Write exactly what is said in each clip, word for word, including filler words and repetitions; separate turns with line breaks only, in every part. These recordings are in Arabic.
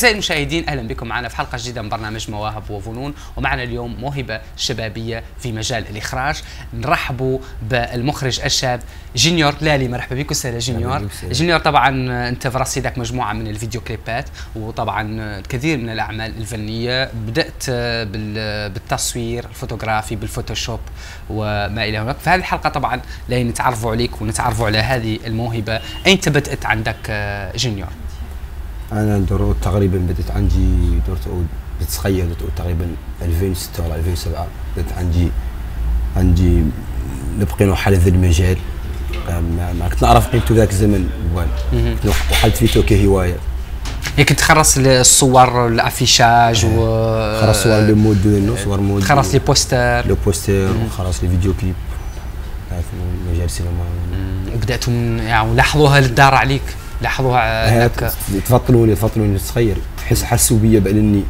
أعزائي المشاهدين، أهلا بكم معنا في حلقة جديدة من برنامج مواهب وفنون، ومعنا اليوم موهبة شبابية في مجال الإخراج. نرحبوا بالمخرج الشاب جينيور لالي. مرحبا بك أستاذ جينيور. جينيور، طبعا أنت في رصيدك مجموعة من الفيديو كليبات وطبعا الكثير من الأعمال الفنية. بدأت بالتصوير الفوتوغرافي بالفوتوشوب وما إلى هناك. في هذه الحلقة طبعا لنتعرفوا عليك ونتعرفوا على هذه الموهبة. أين بدأت عندك جينيور؟
انا درت تقريبا بدات عندي درت بدات صغير، درت تقريبا ألفين وستة ولا ألفين وسبعة. بدات عندي عندي نبقي نوحل هذا المجال. ما, ما كنت نعرف قيمته ذاك الزمن بوال. وحلت فيتو كهوايه.
هي كنت تخرص الصور الافيشاج و
خرص صور لو مود دو صور مود،
تخرص لي بوستر
لو بوستر وخرص لي فيديو كليب في مجال السينما.
وبداتوا يعني لاحظوها للدار عليك، لاحظوها هكا
تفضلوني تفضلوني صغير، تحس حسوا بيا بانني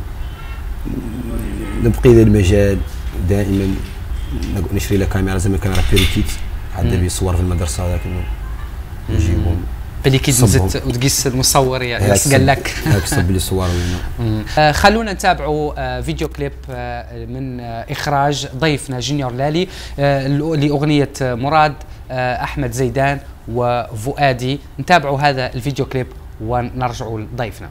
نبقي ذا المجال دائما. نشري له كاميرا زي ما كاميرا بيريكيت، عندنا بي صور في المدرسه ذاك نجيبهم
بليكيت نزت وتقيس المصور يعني قال لك
هاك صب لي صور.
آه خلونا نتابعوا آه فيديو كليب آه من آه اخراج ضيفنا جينيور لالي آه لاغنيه مراد آه احمد زيدان وفؤادي. نتابعوا هذا الفيديو كليب ونرجعوا لضيفنا.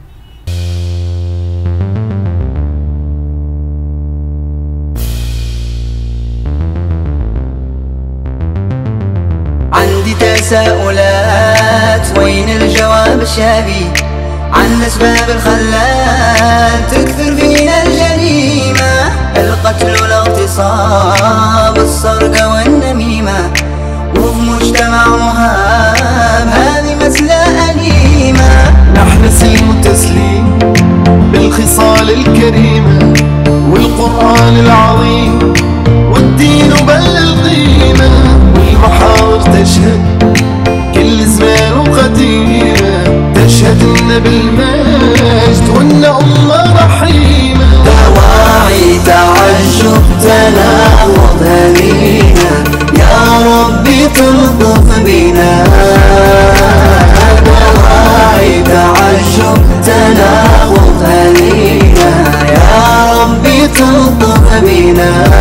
عندي تساؤلات، وين الجواب الشافي عن الأسباب الخلات تكثر فينا الجريمة؟ القتل والاغتصاب، السرقة والنميمة، وفي مجتمع مهاب هذه مسألة أليمة.
نحن سلم تسليم بالخصال الكريمة والقرآن العظيم والدين بل القيمة، والمحاور تشهد كل زمان وقديمة، تشهد لنا بالمجد وإن أمة رحيمة.
دواعي تعجب تناقض هدينا، يا ربي تلطف بنا. دواعي تعجب تناقض هدينا، يا ربي تلطف بنا.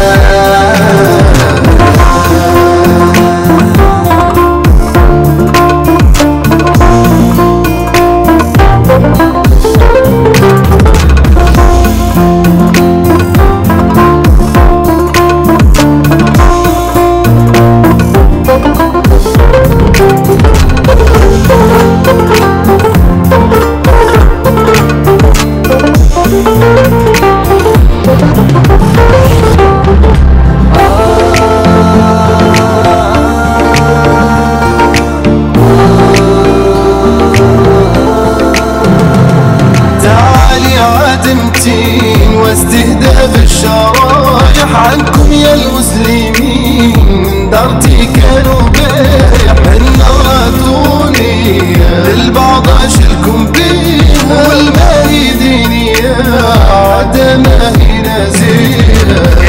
واستهداف الشرايح عنكم يا المسلمين، من دارتي كانوا بيع النغاتوني للبعض اشلكم بيها، والماهي ديني عدمه هنا زينه.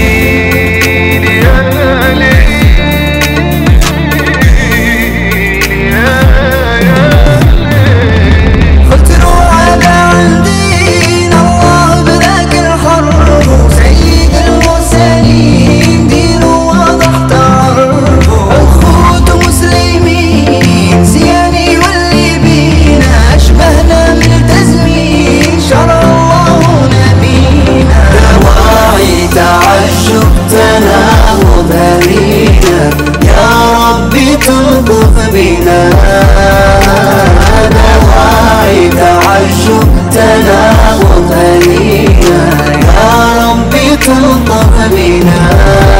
دواعي تعجب تناقض هدينا، يا ربي تلطف بنا.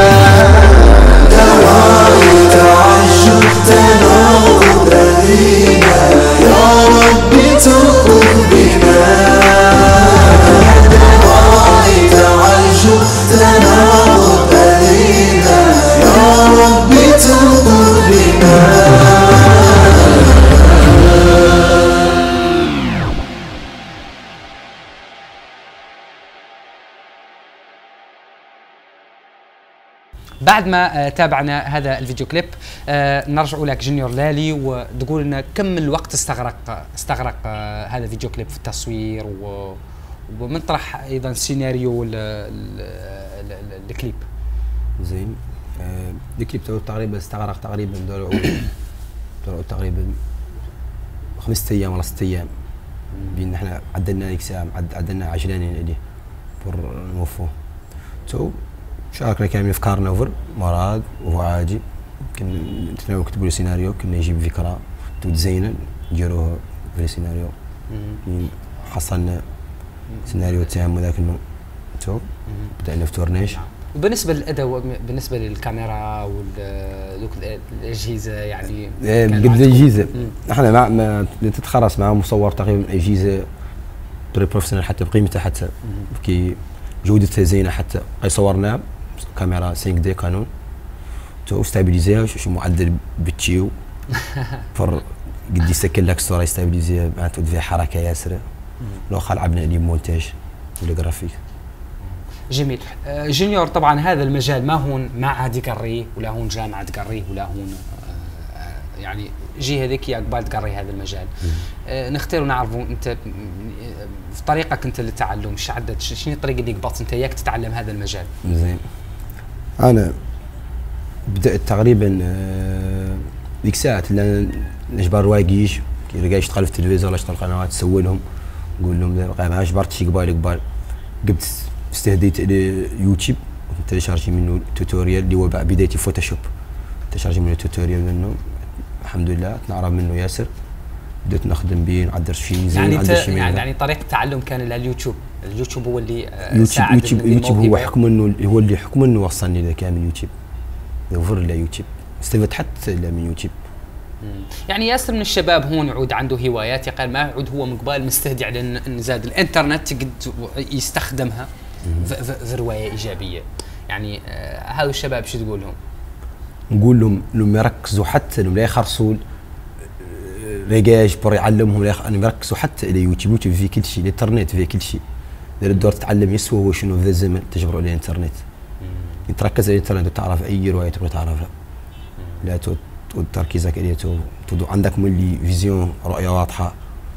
دواعي تعجب تناقض هدينا، يا ربي تلطف بنا. دواعي تعجب تناقض هدينا، يا ربي تلطف بنا.
بعد ما آه تابعنا هذا الفيديو كليب آه نرجع لك جونيور لالي وتقول لنا كم الوقت استغرق استغرق آه هذا الفيديو كليب في التصوير و ومن طرح ايضا سيناريو الكليب.
زين آه الكليب تقريبا استغرق تقريبا دور تقريبا خمسة ايام ولا ست ايام بين احنا عدلنا الاقسام عدلنا عجلانين عليه بور نوفوه. تو شاركنا كامل افكارنا وفر مراد وعاجي كنا نتناول نكتبوا له سيناريو كنا نجيب فكره تزينا نديروه في السيناريو حصلنا سيناريو تاعهم ذاك النوع تو بدأنا في تورنيش.
وبالنسبه للاداء بالنسبه للكاميرا ودوك الاجهزه يعني
قبل الاجهزه احنا مع ما تتخرص مع مصور تقريبا اجهزه بري بروفيسيونال حتى بقيمتها حتى كي جودتها زينه حتى صورنا كاميرا خمسة دي كانون تو ستابيليزيها شو معدل بتشيو فر قد يسكن لك الصوره يستابيليزيها معناتها فيها حركه ياسره لو لعبنا لي مونتاج ولا جرافيك.
جميل. جونيور طبعا هذا المجال ما هون معهد قريه ولا هون جامعه قريه ولا هون يعني جهه ذكيه قبال تقري هذا المجال. آه نختار ونعرفوا انت في طريقك انت للتعلم ايش عدت شنو الطريقه اللي قبلت انت اياك تتعلم هذا المجال؟
زين انا بدات تقريبا آه ديك الساعات اللي نجبر رواقيش كي رجع يشتغل في التلفزيون ولا يشتغل قنوات تسوي لهم نقول لهم ما جبرت شي قبال قبال قبت استهديت يوتيوب تشارجي منه توتوريال اللي هو بدايتي فوتوشوب تشارجي منه توتوريال منه الحمد لله نعرف منه ياسر بديت نخدم به نعدل شي زين
يعني يعني, يعني طريقه التعلم كان اليوتيوب اليوتيوب هو اللي
يوتيوب
ساعد
يوتيوب, يوتيوب هو حكم انه هو اللي حكم انه وصلني لكامل يوتيوب يوفر لي يوتيوب استفدت حتى من يوتيوب.
يعني ياسر من الشباب هون يعود عنده هوايات يقال ما يعود هو من قبل مستهدي على ان زاد الانترنت قد يستخدمها في روايه ايجابيه. يعني آه هذا الشباب شو تقول لهم؟
نقول لهم انهم يركزوا حتى انهم لا يخرصوا ريجاج بور يعلمهم انهم يركزوا حتى الى يوتيوب يوتيوب فيه كل شيء الانترنت فيه كل شيء. اذا الدور تتعلم يسوى هو شنو في ذا الزمن تجبروا على الانترنت. تركز على الانترنت وتعرف اي روايه تبغى تعرفها. لا تعود تركيزك عليه تو عندك مولي فيزيون رؤيه واضحه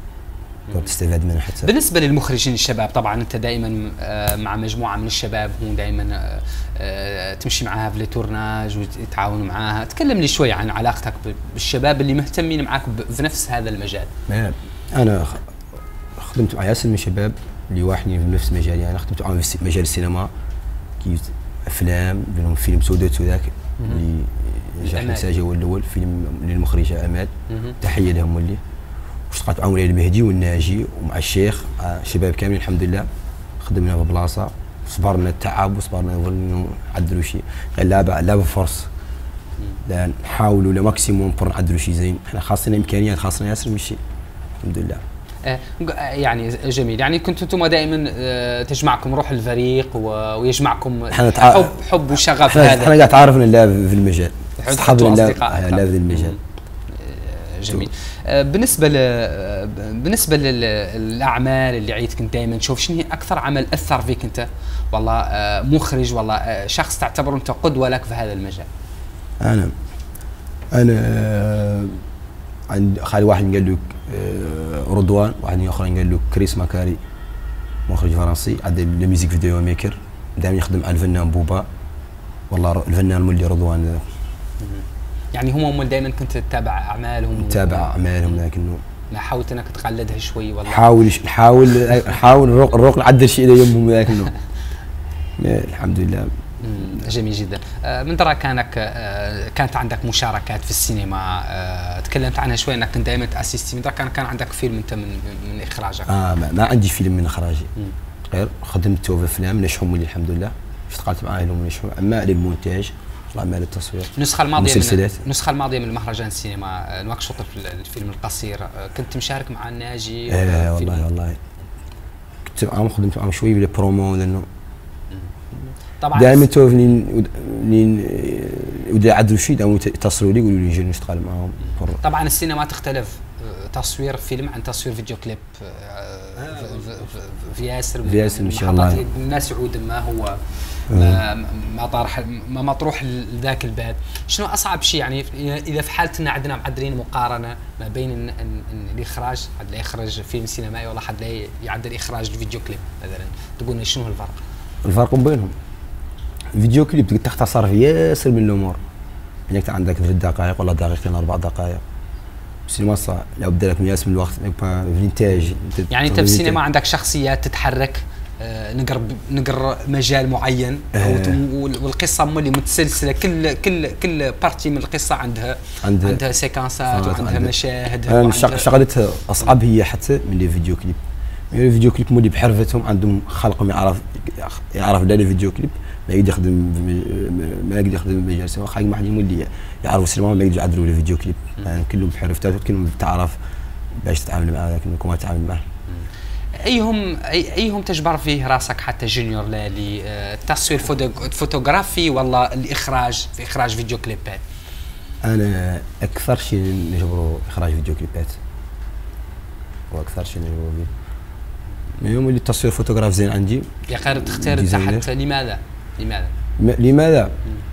تستفاد منها حتى.
بالنسبه للمخرجين الشباب طبعا انت دائما مع مجموعه من الشباب هون دائما تمشي معاها في التورناج وتتعاونوا معاها، تكلم لي شوي عن علاقتك بالشباب اللي مهتمين معاك في نفس هذا المجال.
انا خدمت مع ياسر من الشباب اللي واحدين في نفس مجالي، انا خدمت معاهم في مجال السينما كي افلام منهم فيلم سودات وذاك اللي نجح نتاجه هو الاول فيلم للمخرجه امال تحيه لهم اللي واشتغلت معاهم المهدي والناجي ومع الشيخ مع الشباب كاملين الحمد لله خدمنا في بلاصه صبرنا التعب وصبرنا نظن نعدلوا شيء غير لعبه لعبه فرص لا نحاولوا لماكسيموم بور نعدلوا شيء زين احنا خاصنا امكانيات خاصنا ياسر من شيء الحمد لله.
آه يعني جميل يعني كنتوا انتم دائما آه تجمعكم روح الفريق ويجمعكم حب حب وشغف هذا
احنا قاعد تعرفنا اللعب في المجال اصحابنا اللعب في المجال.
جميل. آه بالنسبه ل بالنسبه للاعمال اللي عيت كنت دائما تشوف شنو هي اكثر عمل اثر فيك انت والله آه مخرج والله آه شخص تعتبره انت قدوه لك في هذا المجال؟
انا انا آه عند خالي واحد قال له آه رضوان واحد اخر قال له كريس ماكاري مخرج فرنسي عندي الميوزيك فيديو ميكر دائما يخدم مع الفنان بوبا والله الفنان مولي رضوان.
يعني هم هم دائما كنت تتابع اعمالهم
تتابع اعمالهم لكنه
ما حاولت انك تقلدها شوي والله
حاول نحاول نحاول نروق نروق نعدل شيء ليومهم لكنه الحمد لله.
جميل جدا. من ترى كانك كانت عندك مشاركات في السينما تكلمت عنها شوي انك كنت دائما تاسيستي، من ترى كان كان عندك فيلم انت من من اخراجك؟
اه ما, ما عندي فيلم من اخراجي غير خدمت في افلام نجحوا لي الحمد لله اشتغلت معاهم ونجحوا. اما للمونتاج اعمال التصوير
النسخه الماضيه من النسخه الماضيه من مهرجان السينما نواكشوط الفيلم القصير كنت مشارك مع الناجي؟
ايه والله والله كنت معاهم خدمت معاهم شوي بالبرومو لانه طبعا دائما توف منين منين ودي يعدلوا شيء دائما يتصلوا لي يقولوا لي نجي نشتغل معاهم.
طبعا السينما تختلف تصوير فيلم عن تصوير فيديو كليب في ياسر
في ياسر ان شاء الله
الناس يعود ما هو ما ما طارح ما مطروح لذاك الباب. شنو اصعب شيء يعني اذا في حالتنا عندنا معدلين مقارنه ما بين ن- ن- الاخراج، حد لا يخرج فيلم سينمائي ولا حد لا يعدل اخراج الفيديو كليب مثلا، تقول لنا شنو الفرق؟
الفرق بينهم الفيديو كليب تقدر تختصر في ياسر من الامور، يعني انت عندك ثلاث دقائق ولا دقيقتين اربع دقائق. السينما صح لابد لك من ياس من الوقت في الانتاج.
يعني انت في السينما عندك شخصيات تتحرك، آه، نقر نقر مجال معين
آه.
وال- والقصه مولي متسلسله، كل كل كل بارتي من القصه عندها
عندها
عندها سيكانسات وعندها
عندها-
مشاهد.
انا الشغ- شغلتها اصعب هي حتى من لي فيديو كليب. يعني الفيديو كليب مولي بحرفتهم عندهم خلق ما يعرف يعرف لا الفيديو كليب ما يقدر يخدم ما يقدر يخدم مجال السينما، خايف واحد يولي يعرف السينما ما يقدر يعدلوا الفيديو كليب. يعني كلهم بحرفتات وكلهم تعرف باش تتعامل معاه لكن كما تتعامل معاه.
ايهم أي ايهم تجبر فيه راسك حتى جونيور لالي، آه، التصوير فوتو- فوتوغرافي ولا الاخراج في اخراج فيديو كليبات؟
انا اكثر شيء نجبروا اخراج فيديو كليبات واكثر شيء نجبروا به يوم اللي التصوير فوتوغراف زين عندي.
يا خير تختار انت
ديزاينر.
حتى لماذا؟ لماذا؟
م- لماذا؟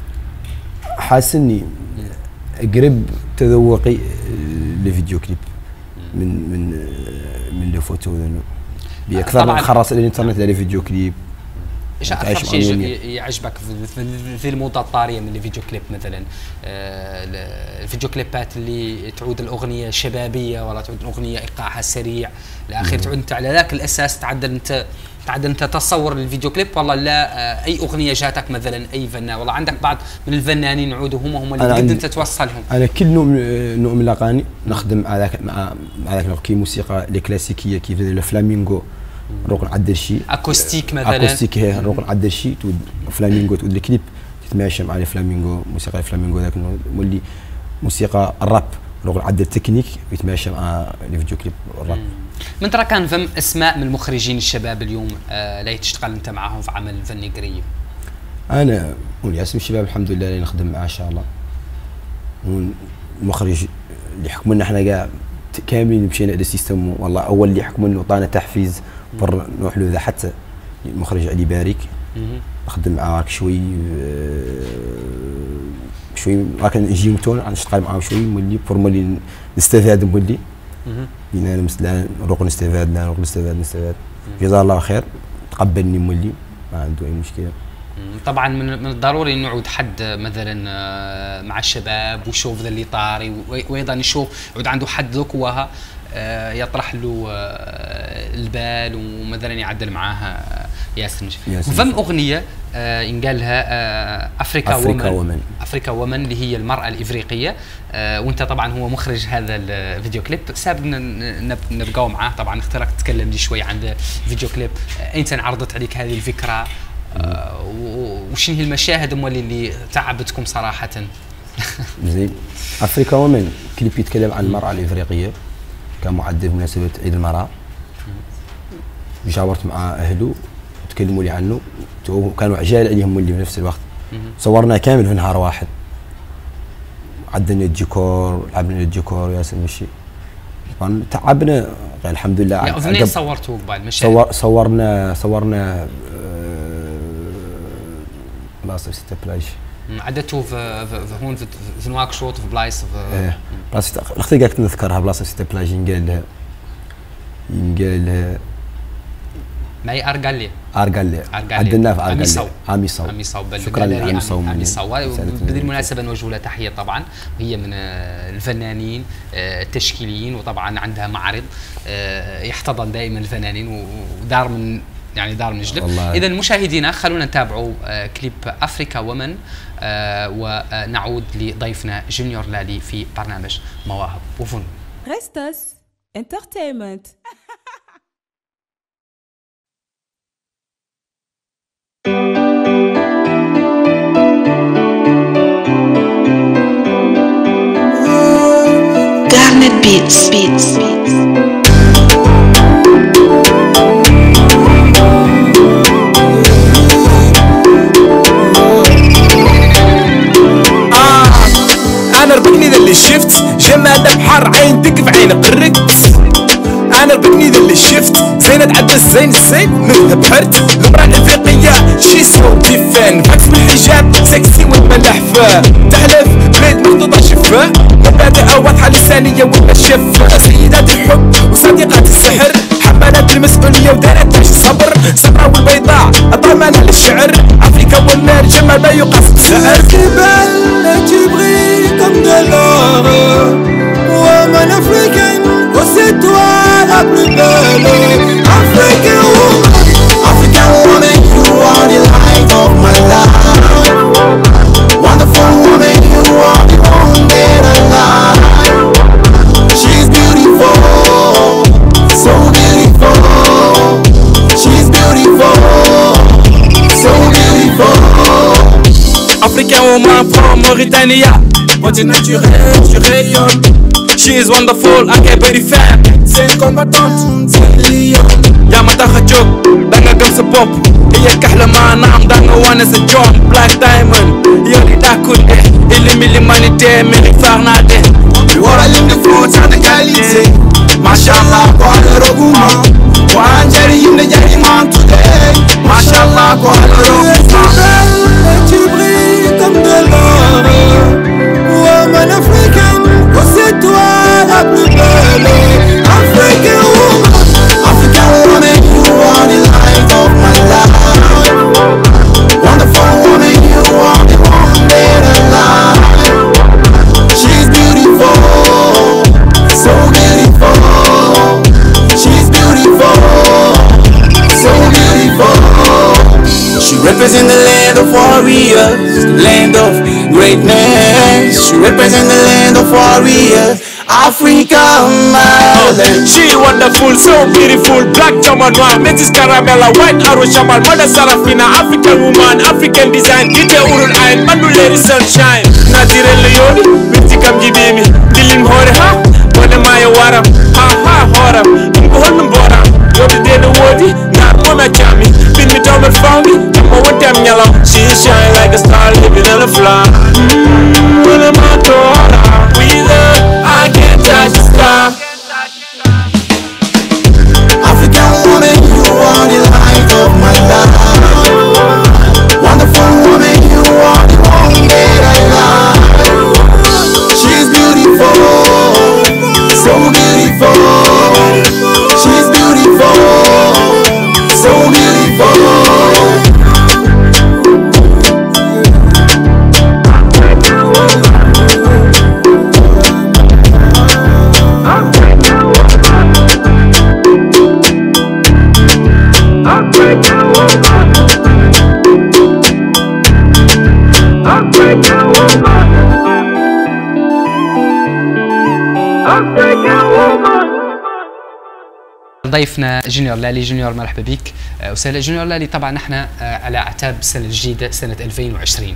حاسس اني قريب تذوقي لفيديو كليب من من من لي فوتو لانه باكثر
طبعاً.
من خرص الانترنت على فيديو كليب.
ايش
تعيش
اكثر شيء
أنونية.
ي- يعجبك في- في- في الموضه الطاريه من الفيديو كليب مثلا؟ آه، ال- الفيديو كليبات اللي تعود الاغنيه شبابيه ولا تعود الاغنيه ايقاعها سريع الاخير، تعود انت على ذاك الاساس تعدل انت تعدل انت تصور الفيديو كليب ولا لا؟ آه، اي اغنيه جاتك مثلا اي فنان، والله عندك بعض من الفنانين عودوا هم هم اللي
أنا
تقدر
عندي-
انت توصلهم.
انا كل نوع من نوع من الاغاني نخدم مع ذاك مع مع ذاك الوقت كي موسيقى لي كلاسيكيه كيف الفلامينغو نروح نعدل شيء
اكوستيك مثلا.
اكوستيك هي نروح نعدل شيء تود فلامينغو تود الكليب تتماشى مع الفلامينغو موسيقى الفلامينغو ذاك مولي موسيقى الراب نروح نعدل تكنيك يتماشى مع الفيديو كليب الراب.
من ترى كان فم اسماء من المخرجين الشباب اليوم آه لا تشتغل انت معاهم في عمل فني قريب؟
انا ولي اسم الشباب الحمد لله اللي نخدم معاه ان شاء الله. والمخرج اللي حكم لنا احنا كاع كاملين مشينا على السيستم، والله اول اللي حكم لنا وطانا تحفيز بر نروح له ذا حتى المخرج علي بارك نخدم معاه راك شوي شوي راك نجي متون نشتغل معاه شوي مولي بور مولي نستفاد مولي انا مثلا نروح نستفاد نروح نستفاد نستفاد جزاه الله خير تقبلني مولي ما عنده اي مشكله.
طبعا من من الضروري نعود حد مثلا آه، مع الشباب ويشوف ذا اللي طاري، وايضا يشوف يعود عنده حد ذكوها آه، يطرح له آه، البال ومثلا يعدل معاها ياسر نجم.
ياسر
فم
نجم.
اغنيه آه، ينقال لها آه، افريكا
أفريكا
وومن
وومن.
افريكا وومن اللي هي المراه الافريقيه، آه، وانت طبعا هو مخرج هذا الفيديو كليب. سابقنا نب- نبقاو معاه طبعا اختارك تتكلم لي شوي عن الفيديو كليب، آه، ايمتى انعرضت عليك هذه الفكره؟ آه، و- وشنو هي المشاهد مولي اللي تعبتكم صراحه؟
زين افريكا ومن كليب يتكلم عن المراه الافريقيه كان معدل بمناسبه عيد المراه. جاورت مع اهله تكلموا لي عنه كانوا عجال عليهم اللي في نفس الوقت. صورنا كامل في نهار واحد، عدلنا الديكور لعبنا الديكور ياسر مشي طبعا تعبنا الحمد لله.
يا اغنيه صورتوا قبل مشاهد؟
صور صورنا صورنا بلاصه ستة بلايش
عدتوا في, في, في هون في, في نواكشوط في بلايص في
ايه بلاصه اختي قالت نذكرها بلاصه ستة بلايش ينقال لها ينقال لها
معي ارقالي
ارقالي عدلناه في ارقالي
اميصاو
اميصاو
اميصاو
شكرا لاميصاو
اميصاو. بهذه المناسبه نوجه لها تحيه طبعا، وهي من آه، الفنانين آه، التشكيليين، وطبعا عندها معرض آه، يحتضن دائما الفنانين ودار من يعني دار من جلب. اذا مشاهدينا خلونا نتابعوا آه، كليب افريكا وومن آه، ونعود لضيفنا جونيور لالي في برنامج مواهب وفنون.
ريستس انترتينمنت.
Garnet Beats Beats Beats
انا ربكني ذا اللي شفت جمال بحر عين تكف عين قرت. انا ربكني ذا اللي شفت زين بنات عدى الزين الزين منها بحرت المرأة الافريقية شي سو ديفان فاكس بالحجاب سكسي والملحفة تحلف بلاد مخطوطة شفاء مبادئ واضحة لسانية ولا شفة سيدات الحب وصديقات السحر حملت المسؤولية ودارت عيش الصبر صبرا والبيضاء الضمانة للشعر أفريكا والنار جمال ما يقاس بسعر
belle, tu brilles comme de l'or. Woman African, oh c'est toi la plus belle. African woman, African woman, you are the light of my life. Wonderful woman, you are the one that I like. She's beautiful, so beautiful. She's beautiful, so beautiful.
African woman from Mauritania, beauté naturelle, tu rayonnes. She is wonderful, ak ay bëri femme. C'est une combattante, c'est un lion. yaa ma tax a jóg, da nga gëm sa bopp. iya kaxla maanaam da nga wane sa jom. Black Diamond, yow li dàkkul de. Ilimi l'humanité, mérite far naa de.
We wanna live the fruits and the quality. Mashallah, kwa roguma. Kwa njeri yimne jari man today. Mashallah, kwa roguma. Tu brilles comme de l'or. Woman African, oh c'est toi la plus belle. African woman, African woman, you are the light of my life. Wonderful woman, you are the one that I like. She's beautiful, so beautiful. She's beautiful, so beautiful. She represents the land of warriors, the land of greatness. She represents the land of warriors, Africa, Mother.
She wonderful, so beautiful. Black Jama Noir, Metis Caramella, White Arrow Shamal, Mother Sarafina, African woman, African design, Gite Urul Ain, Mandulary sunshine. Natire Leoni, Mitikam Gibimi, Dilim Hore ha, Wale Maya Waram, ha ha Horam, Mbuhon Mbora, Yodi Dele Wodi, Nar Mona Chami, Bin me Tomer Foundy, Jama Wotem Yellow. She shine like a star living on a flower. Mmm, Wale Matora, we love, I can't touch the star.
African woman, you are the light of my life. Wonderful woman, you are the one that I like. She's beautiful, so beautiful. She's beautiful, so beautiful.
ضيفنا جونيور لالي. جونيور مرحبا بك وسهلا. جونيور لالي، طبعا نحن على اعتاب السنه الجديده سنه ألفين وعشرين.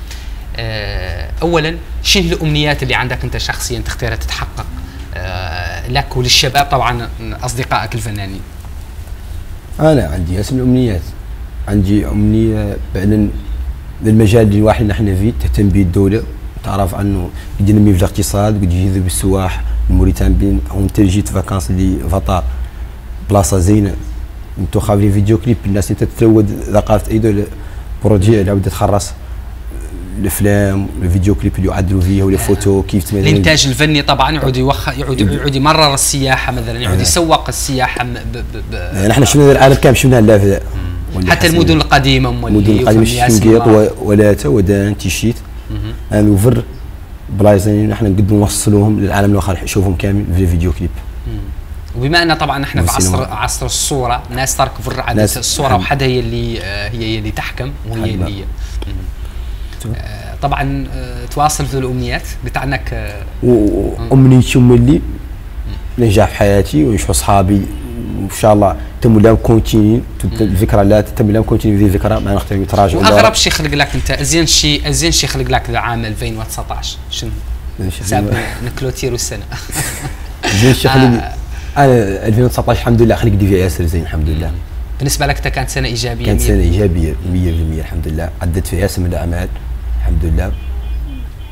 اولا شنو الامنيات اللي عندك انت شخصيا تختارها تتحقق لك وللشباب طبعا اصدقائك الفنانين؟
انا عندي اسم الامنيات، عندي امنيه فعلا للمجال اللي الواحد نحن فيه تهتم به الدوله، تعرف عنه قد ينمي في الاقتصاد، قد يجذب السواح الموريتان بين او انت جيت فاكانس لفطار بلاصه زينه، انتو خاوي فيديو كليب الناس انت تتزود ثقافه ايدو بروجي اللي عاود تخرص الافلام الفيديو كليب اللي يعدلوا فيه ولا فوتو كيف تمثل
الانتاج الفني طبعا يعود يوخ يعود يعود يمرر السياحه مثلا، يعود يسوق السياحه ب ب ب
نحن شفنا العالم كامل شفنا اللافه
حتى المدن القديمه
المدن القديمه شنقيط ولاتا ودان تيشيت انا وفر بلايصين نحن نقدروا نوصلوهم للعالم الاخر يشوفهم كامل في الفيديو كليب.
وبما ان طبعا احنا في عصر عصر الصوره، الناس تركب عاده الصوره وحدها هي اللي هي اللي تحكم وهي اللي آه طبعا آه تواصل في الامنيات قلت عنك آه
وامنيتي اللي ننجح في حياتي ونشوف اصحابي وان شاء الله تم لهم كونتيني الفكره لا تم لهم كونتيني في الذكرى ما نختار يتراجعوا.
واغرب شيء خلق لك انت ازين شيء ازين شيء خلق لك عام ألفين وتسعطاش شنو؟ حساب نكلوتيرو السنه.
ازين شيء خلق انا ألفين وتسعطاش الحمد لله خلق فيها ياسر زين الحمد لله.
بالنسبه لك كانت سنه ايجابيه؟
كانت سنه ايجابيه مية بالمية الحمد لله، عدت فيها ياسر من الاعمال الحمد لله.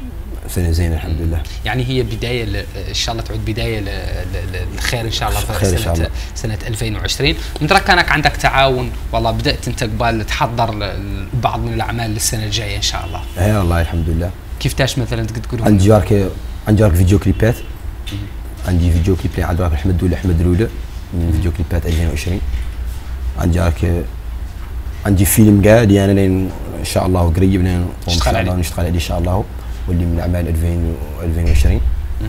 سنه زينه الحمد لله.
يعني هي بدايه ل... ان شاء الله تعود بدايه ل... ل... للخير ان شاء الله في
خير
سنه
إن شاء الله.
سنه ألفين وعشرين. من ترى كانك عندك تعاون والله بدات انت قبل تحضر ل- بعض من الاعمال للسنه الجايه ان شاء الله.
اي والله الحمد لله.
كيف تاش مثلا تقدر تقول
عندي جارك عندي جارك فيديو كليبات. عندي فيديو كليب اللي عند احمد دوله احمد الاولى من فيديو كليبات ألفين وعشرين. عندي جارك عندي فيلم كاع اللي انا لين ان شاء الله قريب لين
نشتغل عليه.
نشتغل عليه ان شاء الله، واللي من اعمال ألفين ألفين وعشرين.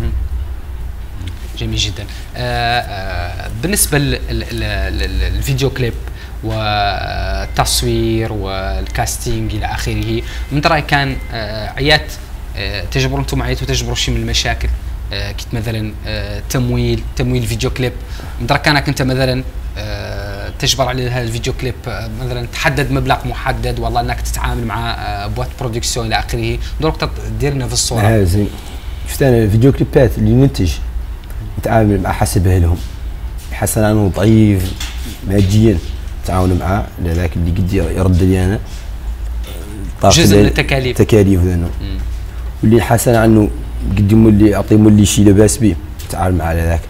جميل جدا. آه آه بالنسبه للفيديو كليب والتصوير والكاستينج الى اخره، من رايك كان آه عيات آه تجبروا انتم عيات وتجبروا شيء من المشاكل؟ آه كنت مثلا آه تمويل تمويل فيديو كليب، من رايك كانك انت مثلا آه تجبر على هذا الفيديو كليب آه مثلا تحدد مبلغ محدد والله انك تتعامل مع آه بوات برودكسيون الى اخره، دروك ديرنا في الصوره.
اه زين. شفت انا الفيديو كليبات اللي ننتج نتعامل مع حسب اهلهم، حسن انه ضعيف ماديا نتعاون معاه، لذاك اللي قد يرد لي انا
جزء من التكاليف
تكاليف ذنو، واللي حسن عنه قد يمولي يعطي مولي شيء لاباس به نتعامل معاه لذاك.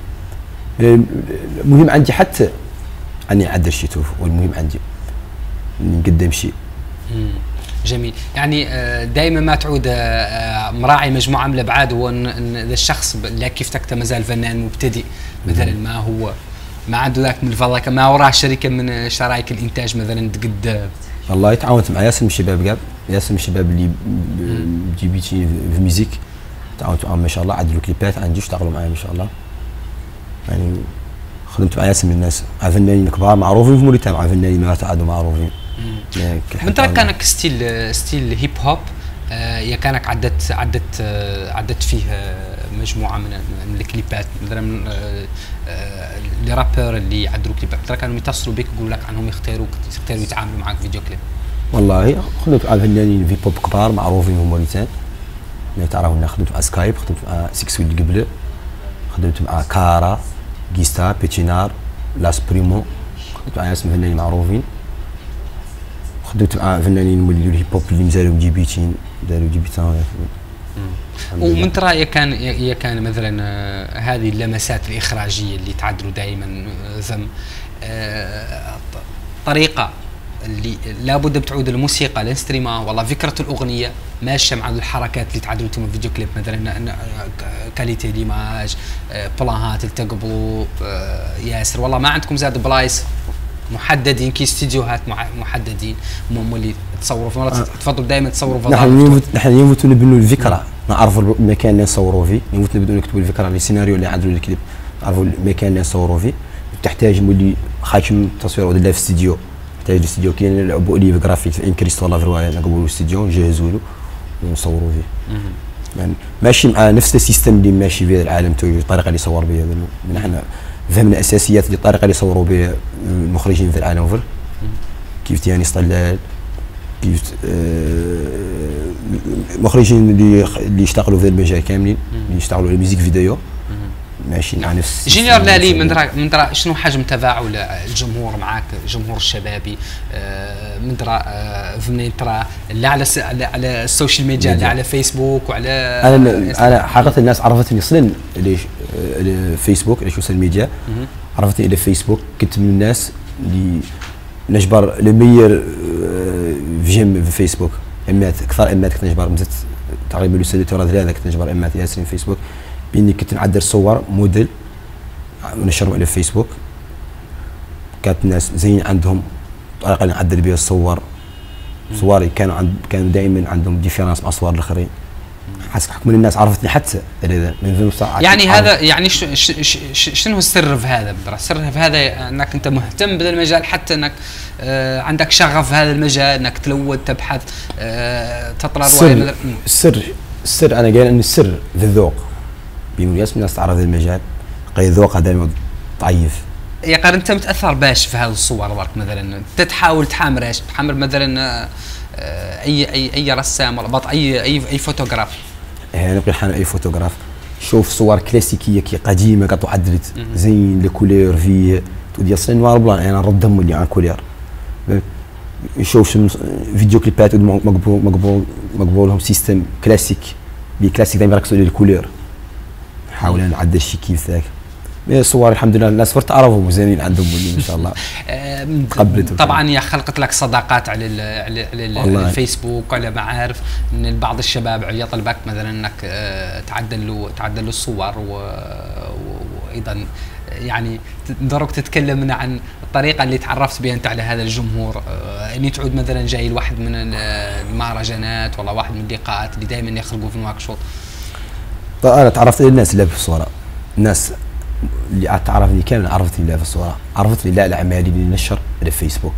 المهم عندي حتى اني اعدل شيء توف، والمهم عندي نقدم شيء.
جميل. يعني دائما ما تعود مراعي مجموعه من الابعاد، هو ان إذا الشخص اللي كيف تكته مازال فنان مبتدئ مثلا، ما هو ما عنده ذاك من الفضل، ما وراه شركه من شرايك الانتاج مثلا تقد.
والله تعاونت مع ياسر من الشباب قبل، ياسر من الشباب اللي جي بي تي في ميوزيك، تعاونت معهم ما شاء الله، عدلوا كليبات عندي اشتغلوا معي ما شاء الله. يعني خدمت مع ياسر من الناس، مع فنانين كبار معروفين في موريتانيا، مع فنانين ما تعادوا معروفين.
من ترى كانك ستيل ستيل هيب هوب، آه يا كانك عدت عدت آه عدت فيه آه مجموعه من من الكليبات مثلا آه آه اللي رابر اللي يعدلوا كليبات، ترى كانوا يتصلوا بك يقولوا لك عنهم يختاروا يختاروا يتعاملوا معك فيديو كليب؟
والله خدمت مع فنانين في بوب كبار معروفين في موريتانيا، ما تعرفوا. خدمت مع سكايب، خدمت مع سيكس ويل قبله، خدمت مع كارا جيستا بيتشينار لاس بريمو، خدمت مع ناس فنانين معروفين، خدمت مع فنانين من الهيب هوب اللي مازالوا جي بي تي داروا جي بي تي.
ومن ترى كان يا كان مثلا آه هذه اللمسات الاخراجيه اللي تعدلوا دائما آه ثم آه طريقه اللي لابد بتعود الموسيقى للستريما، والله فكره الاغنيه ماشيه مع الحركات اللي تعدلوا انتم الفيديو كليب مثلا، كاليتي ليماج بلانات التقبلوا ياسر، والله ما عندكم زاد بلايص محددين كي استديوهات محددين هم اللي تصوروا فيه؟ تفضلوا دائما تصوروا فضاء.
نحن نحن يموت نبنوا الفكره، نعرفوا المكان اللي نصوروا فيه، يموت نبداو نكتبوا الفكره السيناريو اللي عندنا الكليب، نعرفوا المكان اللي نصوروا فيه، تحتاج مولي خايشم تصوير ولا في الاستديو، تحتاج الاستديو كاين نلعبوا ليه جرافيك في انكريست والله في روايه نقبلوا الاستديو نجهزوا له ونصوروا فيه. يعني ماشي مع نفس السيستم اللي ماشي فيه العالم تو، الطريقه اللي صور بها نحن فهمنا اساسيات اللي الطريقه اللي صوروا بها المخرجين في العالم فل، كيف تياني صلال، كيف المخرجين اللي اللي يشتغلوا في المجال كاملين، اللي يشتغلوا على ميوزيك فيديو ماشي مع نفس.
جينيور لالي من ترى من ترى شنو حجم تفاعل الجمهور معك، الجمهور الشبابي من ترى فهمني ترى لا على على السوشيال ميديا لا على فيسبوك وعلى
انا انا حقيقه الناس عرفتني اصلا ليش فيسبوك، ليش السوشيال ميديا عرفتني الى فيسبوك، كنت من الناس اللي نجبر لمير في جيم في فيسبوك، امات اكثر امات كنت نجبر مزت تقريبا لسنه ثلاثه كنت نجبر امات ياسرين في فيسبوك، باني كنت نعدل صور موديل ونشرهم على فيسبوك، كانت الناس زين عندهم طريقه اللي نعدل بها الصور، صوري كانوا عند كانوا دائما عندهم ديفيرانس مع صور الاخرين، حسب حكم الناس عرفتني حتى من
يعني هذا يعني شنو السر في هذا؟ السر في هذا انك انت مهتم بهذا المجال، حتى انك آه عندك شغف في هذا المجال، انك تلود تبحث آه تطلع روايه.
السر السر انا قايل ان السر في الذوق، بين الناس الناس تعرف هذا المجال قي ذوقها دائما ضعيف.
يا قال انت متاثر باش في هذه الصور برك مثلا تتحاول تحامر ايش؟ تحامر مثلا آه اي اي اي رسام ولا بط اي اي اي فوتوغراف.
ايه نبغي حنا اي فوتوغراف، شوف صور كلاسيكيه كي قديمه كاع تعدلت زين الكولير في تودي اصلا نوار بلان، انا نردهم اللي على كولير، نشوف فيديو كليبات مقبول مقبول مقبولهم سيستم كلاسيك لي كلاسيك دائما يركزوا على الكولور، نحاول نعدل شي كيف ذاك. مي الصور الحمد لله الناس فرت تعرفهم مزيانين عندهم مولين ان شاء الله.
تقبلت طبعا يا خلقت لك صداقات على ال على, على الفيسبوك وعلى معارف من بعض الشباب يطلبك مثلا انك تعدل له تعدل له الصور وايضا يعني نضرك تتكلم عن الطريقه اللي تعرفت بها انت على هذا الجمهور، اني تعود مثلا جاي لواحد من المهرجانات ولا واحد من اللقاءات اللي دائما يخرجوا في نواكشوط.
طيب انا تعرفت للناس اللي في الصوره، الناس اللي تعرفني كامل عرفتني لا في الصوره، عرفتني لا الاعمالي اللي نشر على الفيسبوك.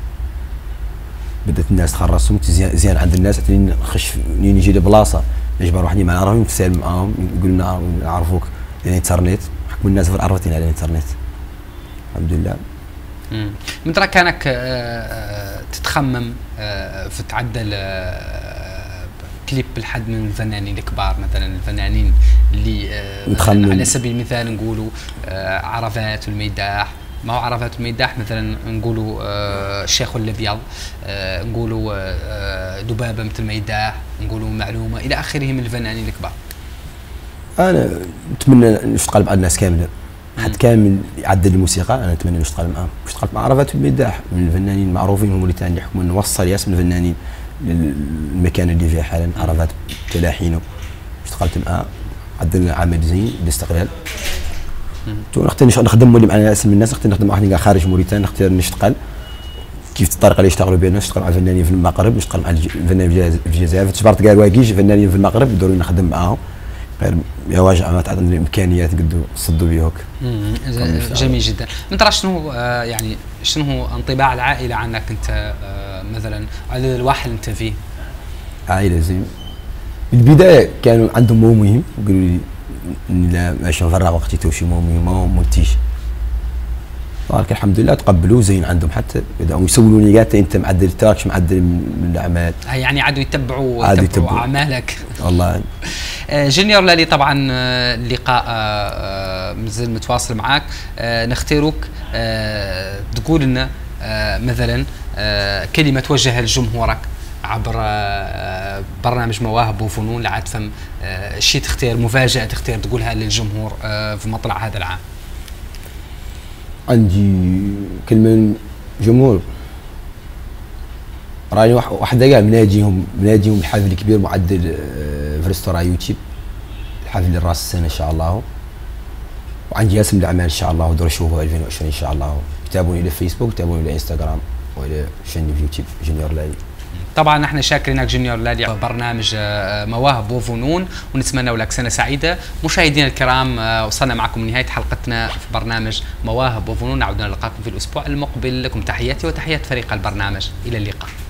بدات الناس تخرصهم زيان زيان عند الناس، نخش نجي لبلاصه نجبر واحد ما نعرفهم نتسالم معاهم يقولوا لنا نعرفوك على الانترنت، حكم الناس عرفتني على الانترنت الحمد لله.
امم من ترى كانك تتخمم في تعدل كليب لحد من الفنانين الكبار مثلا الفنانين اللي مثلا على سبيل المثال نقولوا عرفات والميداح، ما هو عرفات والميداح مثلا نقولوا الشيخ الابيض، نقولوا دبابه مثل الميداح، نقولوا معلومه الى اخره من الفنانين الكبار.
انا نتمنى نشتغل مع الناس كامله، حد كامل يعدل الموسيقى انا نتمنى نشتغل معاهم، اشتغلت مع عرفات والميداح من الفنانين المعروفين هم اللي ثاني يحكموا نوصل اسم الفنانين للمكان اللي فيه حالا عرفات تلاحينه، اشتغلت معاه عدلنا عمل زين الاستقلال. تو نختار نخدم مولي مع اسم الناس، نختار نخدم واحد خارج موريتانيا، نختار نشتغل كيف الطريقه اللي يشتغلوا بها الناس، نشتغل مع الفنانين في المغرب، نشتغل مع الفنانين في الجزائر، تجبرت كاع واقيش فنانين في المغرب يدوروا نخدم معاهم غير يا واجع ما تعطينا الامكانيات نقدروا نصدوا بيوك.
جميل جدا. من ترى شنو آه يعني شنو هو انطباع العائله عنك انت آه مثلا على الواحد اللي انت فيه؟
عائله زين بالبدايه كانوا عندهم مو مهم وقالوا لي لا ماشي نفرغ وقتي تو شي مو مهم ما مولتيش، ولكن الحمد لله تقبلوا زين عندهم، حتى بداوا يسولوني قالت انت معدل تراكش معدل من الاعمال،
يعني عادوا يتبعوا عادوا يتبعوا اعمالك
والله.
جونيور لالي طبعا اللقاء مازال متواصل معك، نختاروك تقول لنا مثلا كلمه توجهها لجمهورك عبر برنامج مواهب وفنون، لعاد فم شيء تختار مفاجاه تختار تقولها للجمهور في مطلع هذا العام.
عندي كلمه جمهور راني واحده كاع مناديهم مناديهم الحفل الكبير معدل في ريستوران يوتيوب، الحفل راس السنه ان شاء الله، وعندي اسم الاعمال ان شاء الله ودور شوفوا ألفين وعشرين ان شاء الله. تابعوني الى فيسبوك، تابعوني الى انستغرام والى شاني في يوتيوب جونيور لالي.
طبعا نحن شاكرينك جونيور لالي برنامج مواهب وفنون، ونتمنى لك سنه سعيده. مشاهدينا الكرام وصلنا معكم لنهايه حلقتنا في برنامج مواهب وفنون، نعود نلقاكم في الاسبوع المقبل. لكم تحياتي وتحيات فريق البرنامج، الى اللقاء.